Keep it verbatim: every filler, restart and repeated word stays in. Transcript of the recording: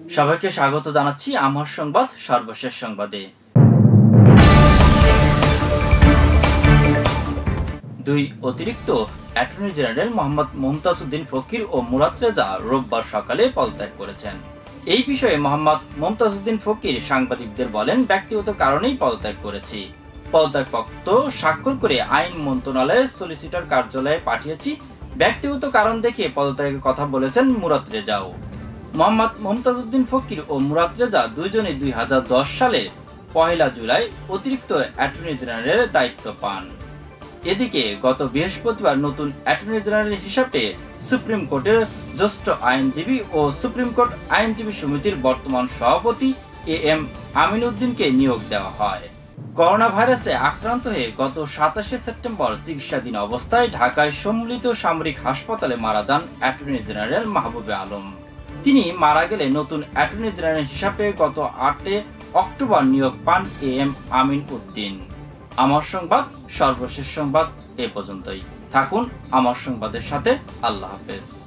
সবাইকে স্বাগত জানাচ্ছি আমার সংবাদ সর্বশেষ সংবাদে। দুই অতিরিক্ত অ্যাটর্নি জেনারেল মোহাম্মদ মুমতাজ উদ্দিন ফকির ও মুরাদ রেজা রোববার সকালে পদত্যাগ করেছেন। এই বিষয়ে মোহাম্মদ মুমতাজ উদ্দিন ফকির সাংবাদিকদের বলেন, ব্যক্তিগত কারণেই পদত্যাগ করেছি। পদত্যাগপত্র স্বাক্ষর করে আইন মন্ত্রণালয়ের সলিসিটর কার্যালয়ে পাঠিয়েছি। ব্যক্তিগত কারণ দেখে পদত্যাগের কথা বলেছেন মুরাদ রেজাও। মোহাম্মদ মুমতাজ উদ্দিন ফকির ও মুরাদ রেজা দুইজনে দুই হাজার দশ সালের পহেলা জুলাই অতিরিক্ত অ্যাটর্নি জেনারেলের দায়িত্ব পান। এদিকে গত বৃহস্পতিবার নতুন অ্যাটর্নি জেনারেল হিসাবে সুপ্রিম কোর্টের জ্যেষ্ঠ আইনজীবী ও সুপ্রিম কোর্ট আইনজীবী সমিতির বর্তমান সভাপতি এ এম আমিন উদ্দিনকে নিয়োগ দেওয়া হয়। করোনা ভাইরাসে আক্রান্ত হয়ে গত সাতাশে সেপ্টেম্বর চিকিৎসাধীন অবস্থায় ঢাকায় সম্মিলিত সামরিক হাসপাতালে মারা যান অ্যাটর্নি জেনারেল মাহবুবে আলম। তিনি মারা গেলে নতুন অ্যাটর্নি জেনারেল হিসাবে গত আটে অক্টোবর নিয়োগ পান এ এম আমিন উদ্দিন। আমার সংবাদ সর্বশেষ সংবাদ এ পর্যন্তই। থাকুন আমার সংবাদের সাথে। আল্লাহ হাফেজ।